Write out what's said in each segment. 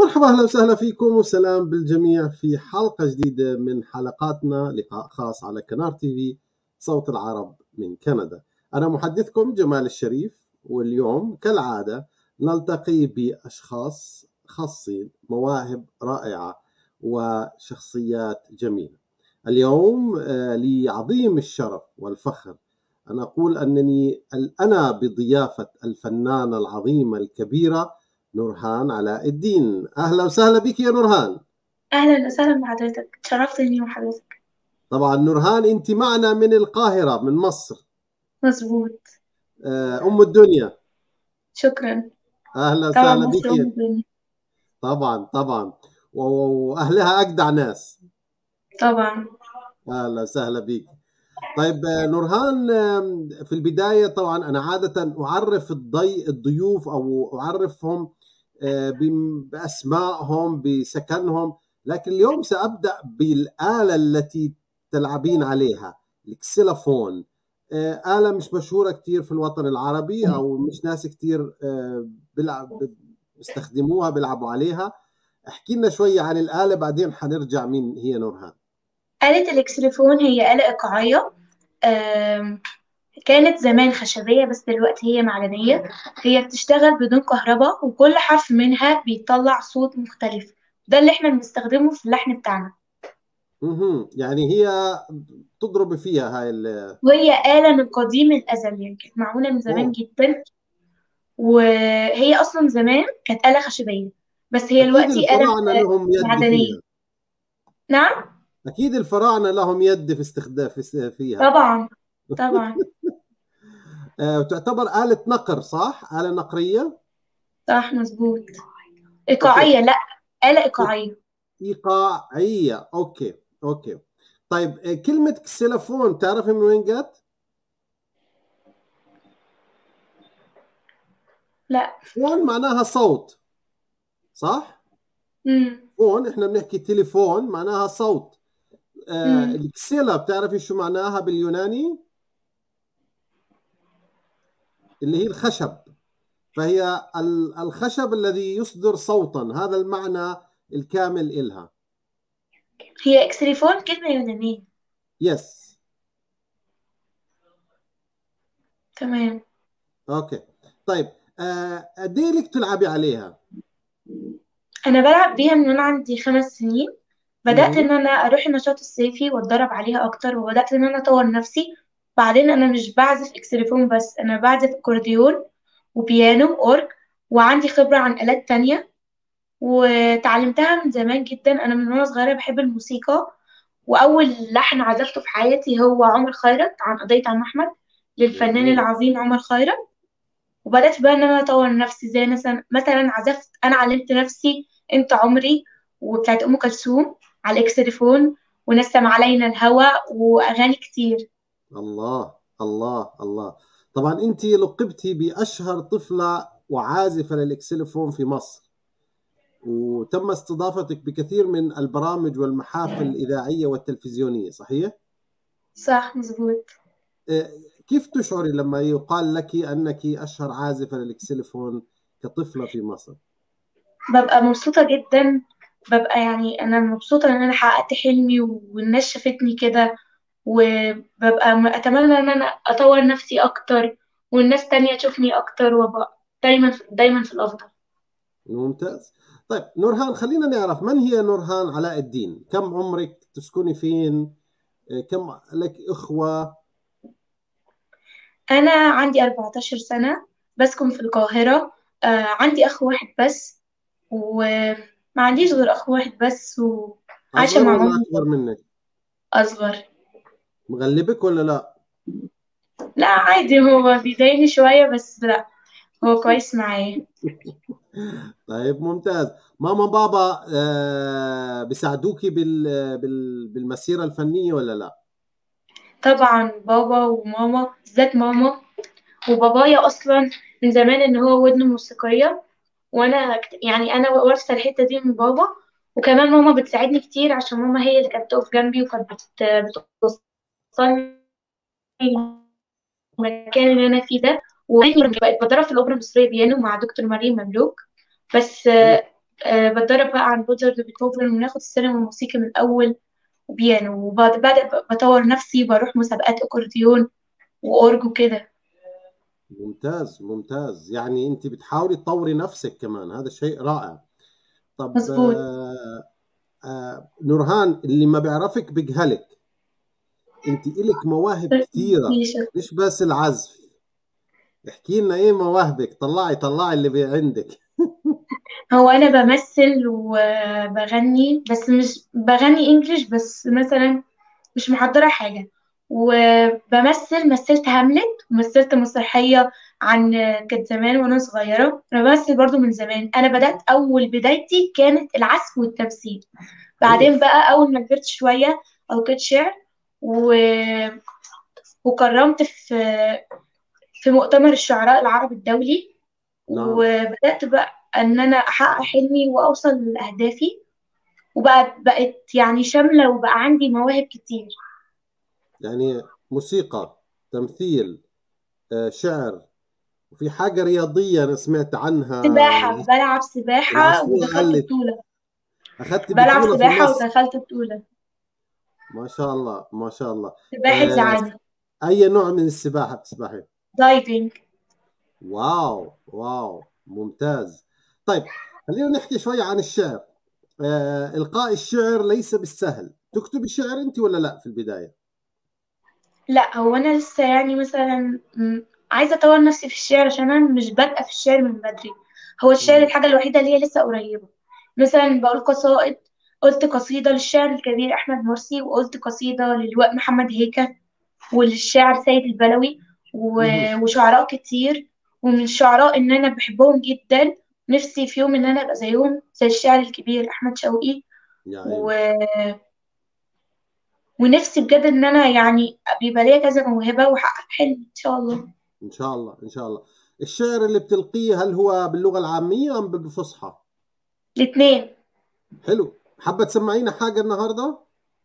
مرحبا، أهلا وسهلا فيكم وسلام بالجميع في حلقة جديدة من حلقاتنا، لقاء خاص على كنار تي في صوت العرب من كندا. أنا محدثكم جمال الشريف، واليوم كالعادة نلتقي بأشخاص خاصين، مواهب رائعة وشخصيات جميلة. اليوم لي عظيم الشرف والفخر أن أقول أنني أنا بضيافة الفنانة العظيمة الكبيرة نورهان علاء الدين. أهلا وسهلا بك يا نورهان. أهلا وسهلا بحضرتك، اتشرفت إني مع حضرتك. طبعا نورهان أنت معنا من القاهرة من مصر. مظبوط. أم الدنيا. شكرا. أهلا طبعا وسهلا مصر أم بك. الدنيا. طبعا طبعا، وأهلها أجدع ناس. طبعا. أهلا وسهلا بك. طيب نورهان، في البداية طبعا أنا عادة أعرف الضيوف أو أعرفهم بأسمائهم بسكنهم، لكن اليوم سأبدأ بالآلة التي تلعبين عليها، الكسيلافون. آلة مش مشهورة كتير في الوطن العربي، أو مش ناس كتير بيستخدموها بيلعبوا عليها. احكي لنا شوية عن الآلة، بعدين حنرجع مين هي نورهان. آلة الإكسليفون هي آلة إيقاعية. آم، كانت زمان خشبية بس دلوقتي هي معدنية. هي بتشتغل بدون كهرباء وكل حرف منها بيطلع صوت مختلف. ده اللي احنا بنستخدمه في اللحن بتاعنا. يعني هي تضرب فيها هاي وهي آلة من قديم الأزل، يعني كانت معمولة من زمان أوه. جدا. وهي أصلا زمان كانت آلة خشبية، بس هي أكيد دلوقتي آلة الفراعنة لهم يد معدنية. فيها. نعم. أكيد الفراعنة لهم يد في استخدام فيها. طبعا. طبعا. تعتبر آلة نقر، صح؟ آلة نقرية. صح مظبوط. أوكي. إيقاعية، لأ. آلة إيقاعية. إيقاعية. أوكي أوكي. طيب كلمة كسيلافون تعرفي من وين جت؟ لأ. فون معناها صوت، صح؟ مم. فون إحنا بنحكي تليفون معناها صوت. مم. الكسيلا بتعرفي شو معناها باليوناني؟ اللي هي الخشب. فهي الخشب الذي يصدر صوتا، هذا المعنى الكامل إلها. هي إكسليفون كلمة يونانية. يس. تمام. اوكي. طيب قد ايه لك تلعبي عليها؟ أنا بلعب بيها من وأنا عندي 5 سنين. بدأت مهم. إن أنا أروح النشاط الصيفي وأتدرب عليها أكتر، وبدأت إن أنا أطور نفسي. بعدين أنا مش بعزف إكسليفون بس، أنا بعزف أكورديون وبيانو وأورج، وعندي خبرة عن آلات تانية. وتعلمتها من زمان جدا، أنا من وأنا صغيرة بحب الموسيقى. وأول لحن عزفته في حياتي هو عمر خيرت عن قضية عم أحمد، للفنان جميل. العظيم عمر خيرت. وبدأت بقى إن أنا أطور نفسي، زي مثلا عزفت، أنا علمت نفسي أنت عمري وبتاعت أم كلثوم على الإكسليفون، ونسم علينا الهوى وأغاني كتير. الله الله الله. طبعا انت لقبتي باشهر طفله وعازفه للاكسليفون في مصر، وتم استضافتك بكثير من البرامج والمحافل الاذاعيه والتلفزيونيه، صحيح؟ صح مظبوط. آه، كيف تشعري لما يقال لك انك اشهر عازفه للاكسليفون كطفله في مصر؟ ببقى مبسوطة جدا. ببقى يعني أنا مبسوطة إن أنا حققت حلمي والناس شافتني كده. وببقى أتمنى إن أنا أطور نفسي أكتر، والناس تانية تشوفني أكتر، وأبقى دايما دايما في الأفضل. ممتاز. طيب نورهان، خلينا نعرف من هي نورهان علاء الدين. كم عمرك؟ تسكني فين؟ كم لك إخوة؟ أنا عندي 14 سنة، بسكن في القاهرة. عندي أخ واحد بس، وما عنديش غير أخ واحد بس، وعايشة أصغر مع ولا مامتي أكبر منك؟ أصغر. مغلبك ولا لا؟ لا عادي، هو بيضايقني شوية بس لا، هو كويس معايا. طيب ممتاز. ماما بابا بيساعدوكي بالمسيرة الفنية ولا لا؟ طبعا بابا وماما، بالذات ماما. وبابايا أصلا من زمان إن هو ودنه موسيقية، وأنا يعني أنا وارثة الحتة دي من بابا. وكمان ماما بتساعدني كتير، عشان ماما هي اللي كانت بتقف جنبي وكانت بتوصلني المكان اللي انا فيه ده. وبقيت بتدرب في الاوبرا المصريه بيانو مع دكتور مريم مملوك. بس حلو. بتدرب بقى عن موزارت وبيتهوفن، وناخد السينما والموسيقى من الأول وبيانو، وبعد بطور نفسي، بروح مسابقات أكورديون وأورج وكده. ممتاز ممتاز، يعني انت بتحاولي تطوري نفسك كمان، هذا شيء رائع. طب مظبوط. نورهان، اللي ما بيعرفك بجهلك، انت إلك مواهب كثيرة، ماشي. مش بس العزف. احكي لنا ايه مواهبك، طلعي اللي عندك. هو أنا بمثل وبغني، بس مش بغني إنجليش، بس مثلا مش محضرة حاجة. مثلت هاملت، ومثلت مسرحية عن كانت زمان وأنا صغيرة. أنا بمثل برضو من زمان. أنا بدأت أول بدايتي كانت العزف والتمثيل. حلو. بعدين بقى أول ما كبرت شوية أو كنت شعر و... وكرمت في مؤتمر الشعراء العرب الدولي. نعم. وبدأت بقى إن أنا أحقق حلمي وأوصل لأهدافي، بقت يعني شاملة، وبقى عندي مواهب كتير. يعني موسيقى، تمثيل، شعر، وفي حاجة رياضية أنا سمعت عنها، سباحة، بلعب سباحة العصفورة ودخلت قالت بطولة. أخذت بلعب بطولة في سباحة مصر. ودخلت بطولة. ما شاء الله ما شاء الله. سباحة آه، عالي. أي نوع من السباحة بتسبحي؟ دايفنج. واو واو، ممتاز. طيب، خلينا نحكي شوي عن الشعر. إلقاء الشعر ليس بالسهل. تكتب الشعر أنت ولا لا في البداية؟ لا، هو أنا لسه يعني مثلا عايزة أطور نفسي في الشعر، عشان أنا مش بادئة في الشعر من بدري. هو الشعر مم. الحاجة الوحيدة اللي هي لسه قريبة. مثلا بقول قصائد. قلت قصيدة للشاعر الكبير أحمد مرسي، وقلت قصيدة للواء محمد هيكل، وللشاعر سيد البلوي، مهم. وشعراء كتير. ومن الشعراء إن أنا بحبهم جدا، نفسي في يوم إن أنا أبقى زيهم، زي الشاعر الكبير أحمد شوقي. يا و... عيني. ونفسي بجد إن أنا يعني بيبقى ليا كذا موهبة وأحقق حلمي إن شاء الله. إن شاء الله إن شاء الله. الشعر اللي بتلقيه هل هو باللغة العامية أم بالفصحى؟ الاتنين. حلو. حابة تسمعينا حاجة النهاردة؟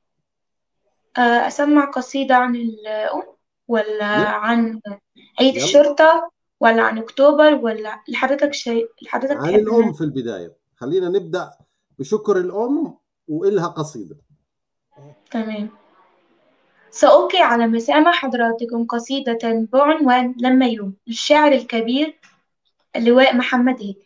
أسمع قصيدة عن الأم، ولا يلا. عن عيد يلا. الشرطة، ولا عن أكتوبر، ولا لحضرتك شيء لحضرتك عن تحب إن الأم في البداية، خلينا نبدأ بشكر الأم وإلها قصيدة. تمام. سألقي على مسامع حضراتكم قصيدة بعنوان لما يوم، للشاعر الكبير اللواء محمد هيك.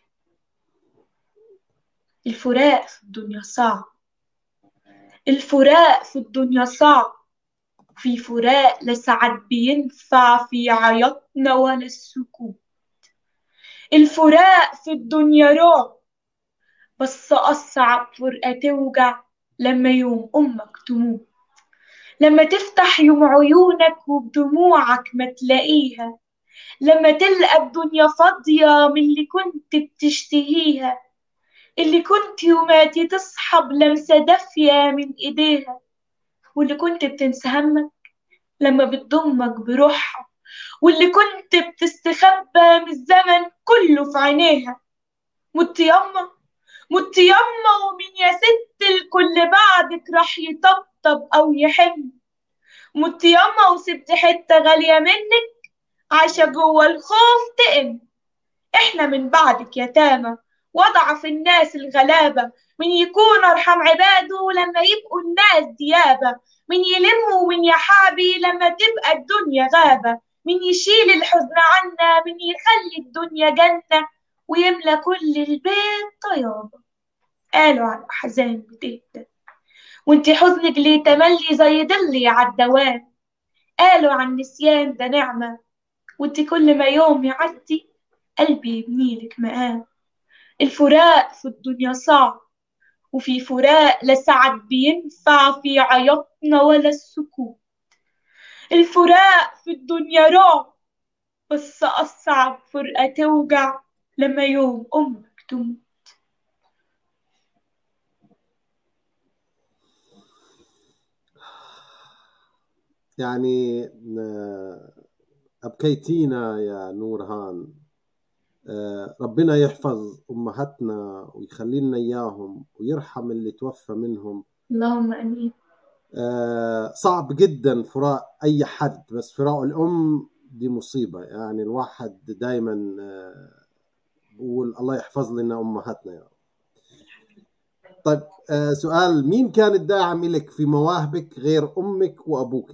الفراق في الدنيا صعب. الفراق في الدنيا صعب. في فراق لا ساعات بينفع في عياطنا ولا السكوت. الفراق في الدنيا رعب، بس أصعب فرقة توجع لما يوم أمك تموت. لما تفتح يوم عيونك وبدموعك ما تلاقيها. لما تلقى الدنيا فاضية من اللي كنت بتشتهيها. اللي كنت يوماتي تصحى بلمسة دافية من إيديها. واللي كنت بتنسى همك لما بتضمك بروحها. واللي كنت بتستخبى من الزمن كله في عينيها. مت يما، مت يما، ومين يا ست الكل بعدك راح يطبطب أو يحن. مت يما وسبت حتة غالية منك عايشة جوه الخوف تئن. احنا من بعدك يتامى، وضعف الناس الغلابة. من يكون أرحم عباده لما يبقوا الناس ديابة. من يلم ومن يحابي لما تبقى الدنيا غابة. من يشيل الحزن عنا، من يخلي الدنيا جنة، ويملى كل البيت طيابة. قالوا على الأحزان بتهدى، وانتي حزنك ليه تملي زي ضلي عالدوام. قالوا عن النسيان ده نعمة، وانتي كل ما يوم يعدي قلبي يبنيلك مقام. الفراق في الدنيا صعب، وفي فراق لا ساعات بينفع في عياطنا ولا السكوت. الفراق في الدنيا رعب، بس أصعب فرقة توجع لما يوم أمك تموت. يعني أبكيتينا يا نورهان. ربنا يحفظ أمهاتنا ويخلي لنا إياهم ويرحم اللي توفى منهم. اللهم آمين. صعب جدا فراق أي حد، بس فراق الأم دي مصيبة. يعني الواحد دايما بقول الله يحفظ لنا أمهاتنا يا رب. طيب سؤال، مين كان الداعم لك في مواهبك غير أمك وأبوك؟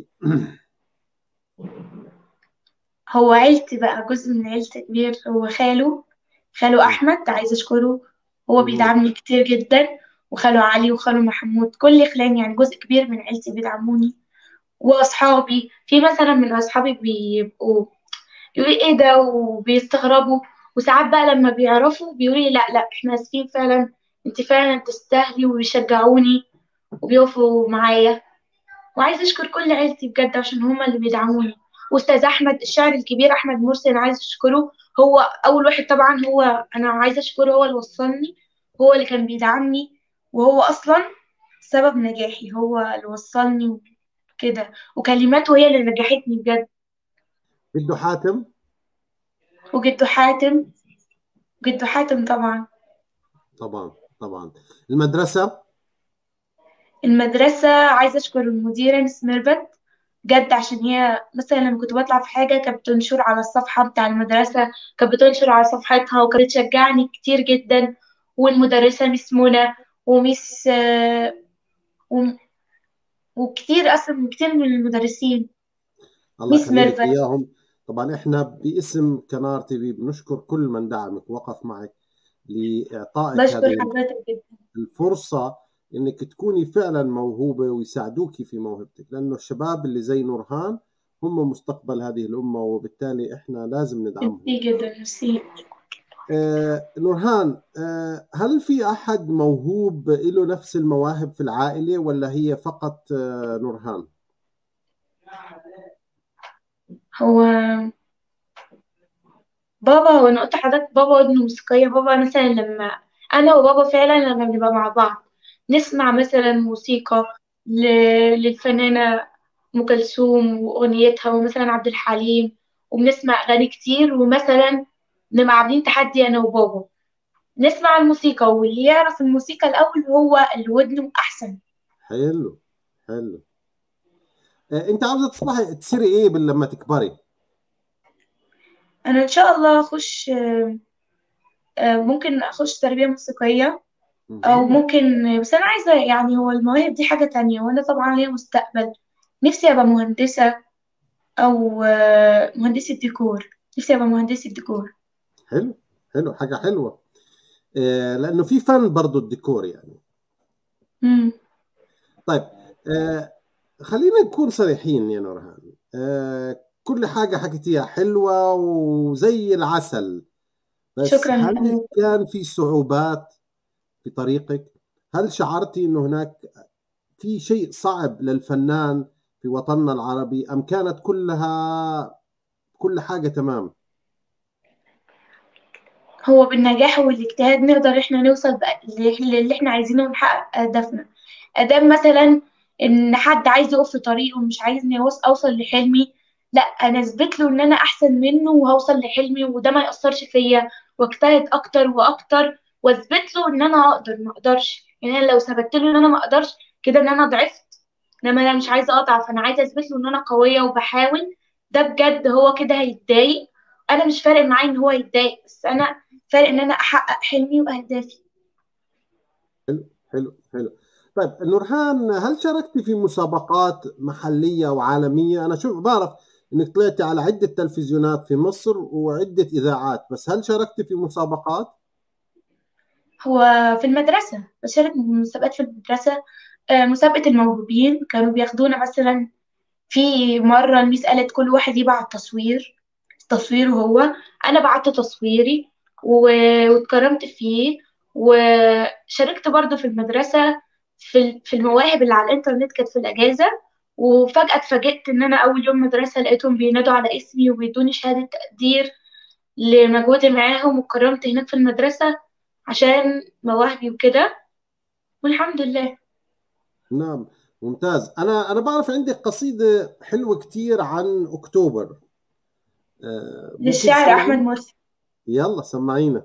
هو عيلتي بقى، جزء من عيلتي كبير، هو خاله أحمد، عايزة أشكره. هو مهم. بيدعمني كتير جدا، وخاله علي وخاله محمود، كل خلاني يعني جزء كبير من عيلتي بيدعموني. وأصحابي، في مثلا من أصحابي بيبقوا يقولوا إيه ده وبيستغربوا، وساعات بقى لما بيعرفوا بيقولوا لي لا لا إحنا آسفين فعلا، أنت فعلا تستاهلي، وبيشجعوني وبيقفوا معايا. وعايزة أشكر كل عيلتي بجد عشان هما اللي بيدعموني. وأستاذ أحمد الشاعر الكبير أحمد مرسي أنا عايزة أشكره، هو أول واحد طبعا، هو أنا عايزة أشكره، هو اللي وصلني، هو اللي كان بيدعمني، وهو أصلا سبب نجاحي، هو اللي وصلني كده، وكلماته هي اللي نجحتني بجد. جدو حاتم. وجده حاتم، جده حاتم طبعا. طبعا طبعا. المدرسة. المدرسة عايزة أشكر المديرة مس ميرفت بجد، عشان هي مثلا لما كنت بطلع في حاجة كانت بتنشر على الصفحة بتاع المدرسة، كانت بتنشر على صفحتها وكانت بتشجعني كتير جدا. والمدرسة مس منى، وميس وم- وكتير أصلا كتير من المدرسين، الله ميس يخلي لك ميرفت. إياهم. طبعا إحنا باسم كنار تي في بنشكر كل من دعمك ووقف معك لإعطائك بشكر هذه حضرتك جدا. الفرصة إنك تكوني فعلا موهوبة ويساعدوك في موهبتك، لأنه الشباب اللي زي نورهان هم مستقبل هذه الأمة، وبالتالي إحنا لازم ندعمهم. ميرسي جدا، ميرسي. نورهان، هل في أحد موهوب له نفس المواهب في العائلة، ولا هي فقط نورهان؟ هو بابا، هو انا قلت لحضرتك بابا ودنه موسيقية. بابا مثلا لما انا وبابا فعلا لما بنبقى مع بعض نسمع مثلا موسيقى ل... للفنانة ام كلثوم واغنيتها، ومثلا عبد الحليم، وبنسمع اغاني كتير، ومثلا نبقى عاملين تحدي انا وبابا نسمع الموسيقى، واللي يعرف الموسيقى الاول هو اللي ودنه احسن. حلو حلو. أنت عاوزة تصبحي تصيري إيه لما تكبري؟ انا ان شاء الله اخش ممكن اخش تربية موسيقية، او مهم. ممكن، بس انا عايزه يعني، هو المواهب دي حاجه تانية، وانا طبعا ليا مستقبل. نفسي ابقى مهندسه، او مهندسه ديكور. نفسي ابقى مهندسه ديكور. حلو حلو، حاجة حلوة. لأنه في فن برضو الديكور يعني. امم. طيب، آه، خلينا نكون صريحين يا نورهان. كل حاجة حكيتيها حلوة وزي العسل، بس شكرا يا هل فندم. كان في صعوبات في طريقك؟ هل شعرتي أنه هناك في شيء صعب للفنان في وطننا العربي، أم كانت كل حاجة تمام؟ هو بالنجاح والاجتهاد نقدر احنا نوصل بقى للي احنا عايزينه ونحقق اهدافنا. ادام مثلا ان حد عايز يقف في طريقه ومش عايزني اوصل لحلمي، لا انا اثبت له ان انا احسن منه وهوصل لحلمي، وده ما ياثرش فيا، واجتهد اكتر واكتر، واثبت له ان انا اقدر ما اقدرش. يعني انا لو ثبت له ان انا ما اقدرش كده ان انا ضعفت. انما انا مش عايزه اضعف، انا عايزه اثبت له ان انا قويه وبحاول. ده بجد هو كده هيتضايق. انا مش فارق معايا ان هو يتضايق، بس انا فارق ان انا احقق حلمي واهدافي. حلو حلو حلو. طيب نورهان، هل شاركتي في مسابقات محلية وعالمية؟ أنا شوف بعرف إنك طلعتي على عدة تلفزيونات في مصر وعدة إذاعات، بس هل شاركتي في مسابقات؟ هو في المدرسه بشارك مسابقات في المدرسه. مسابقه الموهوبين كانوا بياخدونا مثلا. في مره الميس قالت كل واحد يبعت تصويره هو. انا بعت تصويري واتكرمت فيه. وشاركت برضو في المدرسة في المواهب اللي على الإنترنت، كانت في الأجازة. وفجأة اتفاجئت إن أنا أول يوم مدرسة لقيتهم بينادوا على اسمي وبيدوني شهادة تقدير لمجهودي معاهم، واتكرمت هناك في المدرسة عشان مواهبي وكده، والحمد لله. نعم، ممتاز. أنا بعرف عندك قصيدة حلوة كتير عن أكتوبر، ممكن للشاعر أحمد تسمعينا؟ مرسي. يلا سمعينا.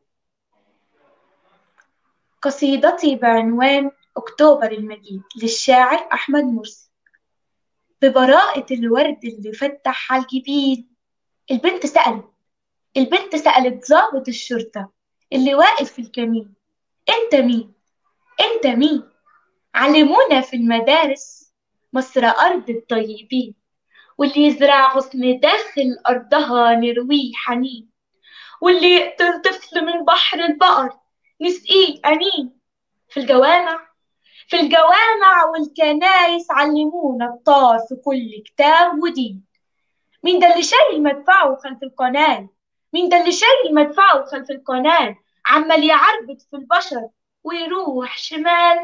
قصيدتي بعنوان أكتوبر المجيد للشاعر أحمد مرسي. ببراءة الورد اللي فتح على الجبين، البنت سألت البنت سألت ضابط الشرطة اللي واقف في الكمين: انت مين؟ انت مين؟ علمونا في المدارس مصر أرض الطيبين، واللي يزرع غصن داخل أرضها نرويه حنين، واللي يقتل طفل من بحر البقر نسقيه أنين. في الجوامع في الجوامع والكنايس علمونا الطار في كل كتاب ودين. مين ده اللي شايل مدفعه خلف القناة؟ مين ده اللي شايل مدفعه خلف القناة؟ عمال يعربد في البشر ويروح شمال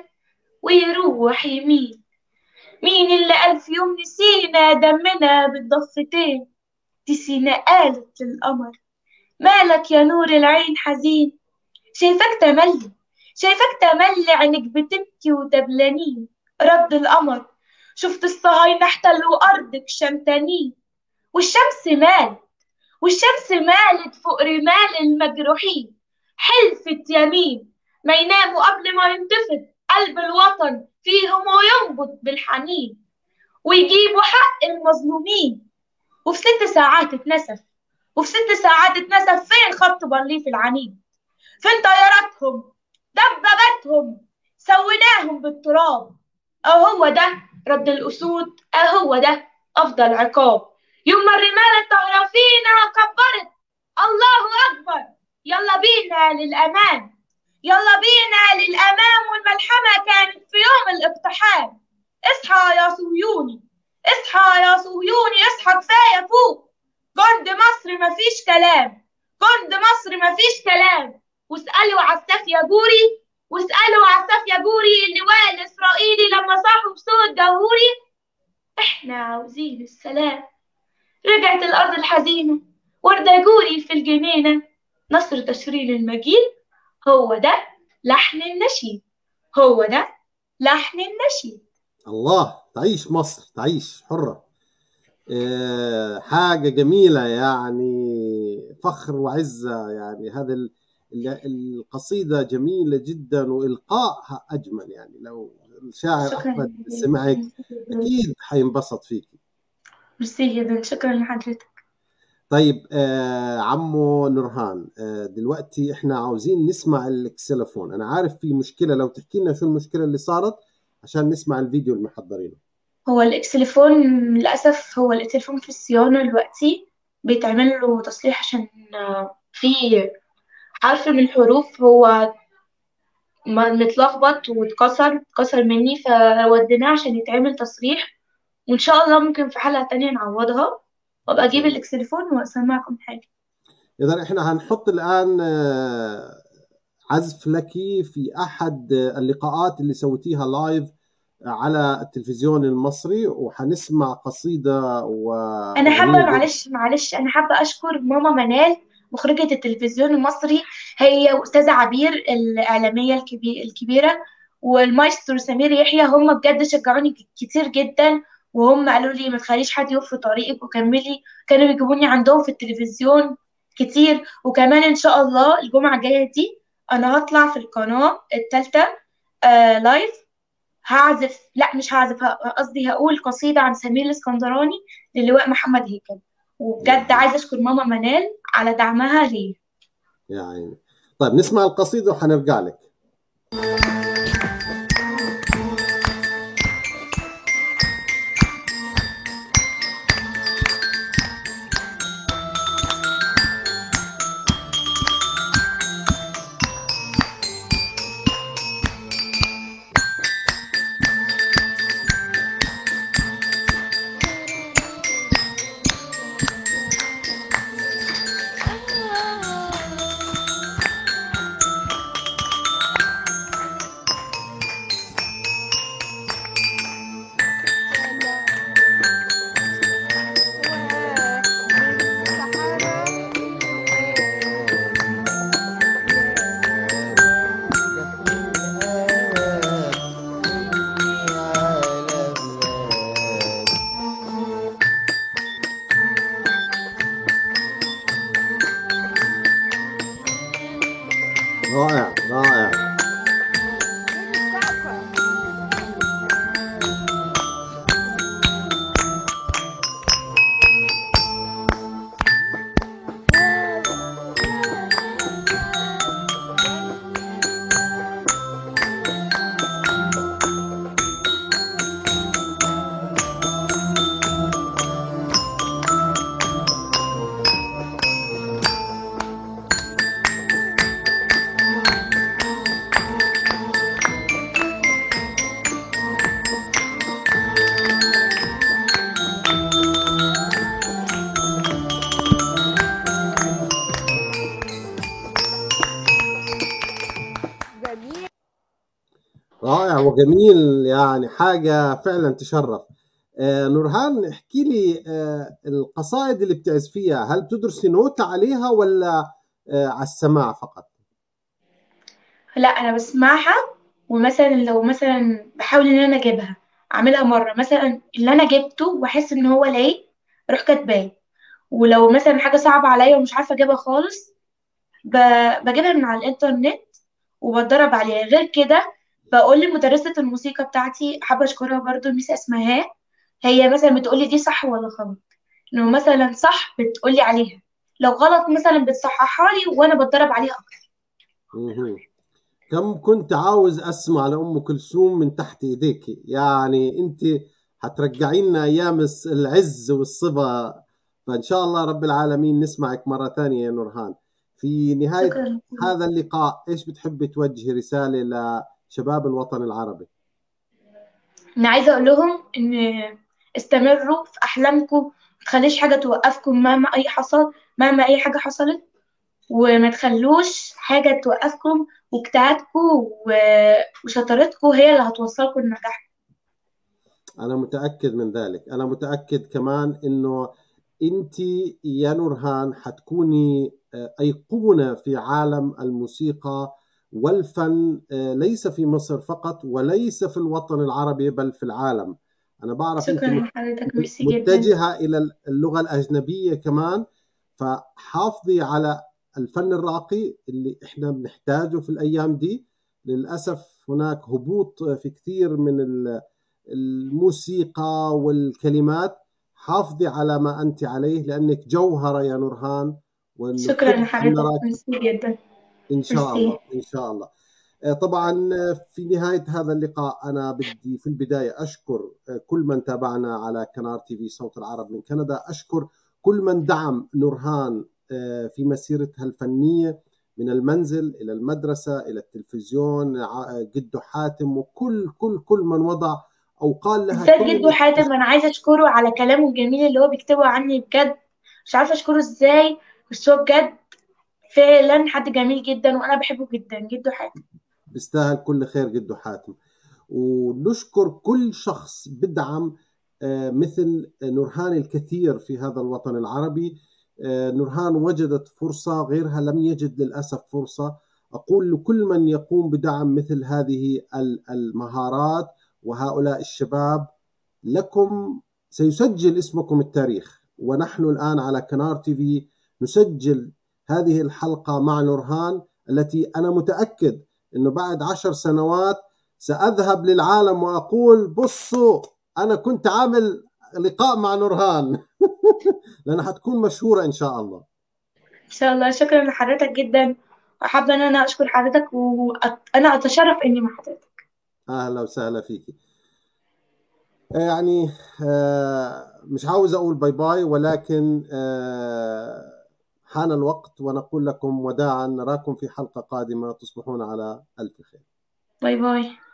ويروح يمين. مين اللي قال في يوم نسينا دمنا بالضفتين؟ دي سينا قالت للقمر مالك يا نور العين حزين؟ شايفاك تملي شايفاك تملي عينك بتبكي وتبلانين. رد القمر شفت الصهاينة احتلوا أرضك شمتانين. والشمس مالت والشمس مالت فوق رمال المجروحين. حلفت يمين ما يناموا قبل ما ينتفض قلب الوطن فيهم وينبض بالحنين، ويجيبوا حق المظلومين. وفي 6 ساعات اتنسف وفي 6 ساعات اتنسف فين خط بارليف العنيد؟ فين طياراتهم دباباتهم سويناهم بالتراب؟ اهو ده رد الأسود، اهو ده أفضل عقاب. يوم ما الرمال الطايرة فينا كبرت الله أكبر، يلا بينا للأمان، يلا بينا للأمام. والملحمة كانت في يوم الاقتحام. اصحى يا صهيوني اصحى يا صهيوني اصحى كفاية فوق. جند مصر مفيش كلام، جند مصر مفيش كلام. واسألوا عساف يا جوري واسألوا عساف يا جوري اللواء الإسرائيلي لما صاحوا بصوت جهوري احنا عاوزين السلام. رجعت الأرض الحزينة وردة جوري في الجنينة. نصر تشرين المجيد هو ده لحن النشيد، هو ده لحن النشيد. الله، تعيش مصر، تعيش حرة. حاجة جميلة يعني، فخر وعزة يعني. هذا القصيدة جميلة جدا وإلقائها أجمل. يعني لو الشاعر شكرا أحمد سمعك أكيد حينبسط فيك. ميرسي جدا، شكرا لحضرتك. طيب عمو نورهان، دلوقتي احنا عاوزين نسمع الاكسلافون. انا عارف في مشكلة، لو تحكي لنا شو المشكلة اللي صارت عشان نسمع الفيديو اللي محضرينه. هو الإكسليفون للأسف هو التليفون في الصيانة دلوقتي، بيتعمل له تصليح عشان في حرف من الحروف هو متلخبط اتكسر مني، فوديناه عشان يتعمل تصليح. وإن شاء الله ممكن في حلقة تانية نعوضها وأبقى أجيب الإكسليفون وأسمعكم حاجة. إذا إحنا هنحط الآن عزف لك في أحد اللقاءات اللي سويتيها لايف على التلفزيون المصري، وحنسمع قصيدة أنا حابة معلش أنا حابة أشكر ماما منال مخرجة التلفزيون المصري، هي وأستاذة عبير الإعلامية الكبيرة، والمايسترو سمير يحيى. هم بجد شجعوني كتير جدا، وهم قالوا لي ما تخليش حد يقف في طريقك وكملي. كانوا بيجيبوني عندهم في التلفزيون كتير. وكمان إن شاء الله الجمعة الجاية دي أنا هطلع في القناة التالتة لايف، هعزف، لا مش هعزف، قصدي هقول قصيدة عن سمير الاسكندراني للواء محمد هيكل. وبجد عايزة أشكر ماما منال على دعمها لي. يا عيني. طيب نسمع القصيدة وحنرجع لك. رائع رائع. رائع وجميل، يعني حاجة فعلا تشرف. نورهان، احكي لي القصائد اللي بتعزفيها، هل بتدرسي نوتة عليها ولا على السماع فقط؟ لا، انا بسمعها، ومثلا لو مثلا بحاول ان انا اجيبها، اعملها مره مثلا اللي انا جبته واحس ان هو لايق، اروح كاتباه. ولو مثلا حاجه صعبه عليا ومش عارفه اجيبها خالص، بجيبها من على الانترنت وبتدرب عليها. غير كده بقول لمدرسه الموسيقى بتاعتي، حابه اشكرها برضو، ميس اسمهاء، هي مثلا بتقولي دي صح ولا غلط. لو مثلا صح بتقولي عليها، لو غلط مثلا بتصححها لي وانا بتدرب عليها اكتر. مهم. كم كنت عاوز أسمع لأم كلثوم من تحت إيديك، يعني أنت هترجعي لنا أيام العز والصبا. فإن شاء الله رب العالمين نسمعك مرة ثانية يا نورهان. في نهاية شكرا. هذا اللقاء إيش بتحبي توجهي رسالة لشباب الوطن العربي؟ انا عايزه اقول لهم ان استمروا في احلامكم، ما تخليش حاجه توقفكم مهما اي حصل، مهما اي حاجه حصلت، وما تخلوش حاجه توقفكم، واجتهادكم وشطارتكم هي اللي هتوصلكم للنجاح. أنا متأكد من ذلك. أنا متأكد كمان إنه أنت يا نورهان حتكوني أيقونة في عالم الموسيقى والفن، ليس في مصر فقط وليس في الوطن العربي بل في العالم. أنا بعرف أنت شكرا لحضرتك، ميرسي جدا. متجهة إلى اللغة الأجنبية كمان، فحافظي على الفن الراقي اللي إحنا بنحتاجه في الأيام دي. للأسف هناك هبوط في كثير من الموسيقى والكلمات. حافظي على ما أنت عليه لأنك جوهرة يا نورهان، شكرا ونحب أن لحضرتك، نراك. ميرسي جدا. إن شاء الله، ميرسي. إن شاء الله. طبعا في نهاية هذا اللقاء أنا بدي في البداية أشكر كل من تابعنا على كنار تي في صوت العرب من كندا. أشكر كل من دعم نورهان في مسيرتها الفنية، من المنزل إلى المدرسة إلى التلفزيون، جدو حاتم وكل كل من وضع أو قال لها بالذات جدو كلمة. حاتم، انا عايزه اشكره على كلامه الجميل اللي هو بيكتبه عني، بجد مش عارفه اشكره ازاي، بس هو بجد فعلا حد جميل جدا، وانا بحبه جدا جدو حاتم. بيستاهل كل خير جدو حاتم. ونشكر كل شخص بدعم مثل نورهان الكثير في هذا الوطن العربي. نورهان وجدت فرصة غيرها لم يجد للأسف فرصة. أقول لكل من يقوم بدعم مثل هذه المهارات وهؤلاء الشباب، لكم سيسجل اسمكم التاريخ. ونحن الآن على كنار تي في نسجل هذه الحلقة مع نورهان، التي أنا متأكد أنه بعد 10 سنوات سأذهب للعالم وأقول بصوا أنا كنت عامل لقاء مع نورهان. لأنها حتكون مشهورة إن شاء الله. ان شاء الله. شكرا لحضرتك جدا، وحابه ان انا اشكر حضرتك، وانا اتشرف اني مع حضرتك. أهلا وسهلا فيك. يعني مش عاوز أقول باي باي، ولكن حان الوقت ونقول لكم وداعا، نراكم في حلقة قادمة، تصبحون على ألف خير. باي باي.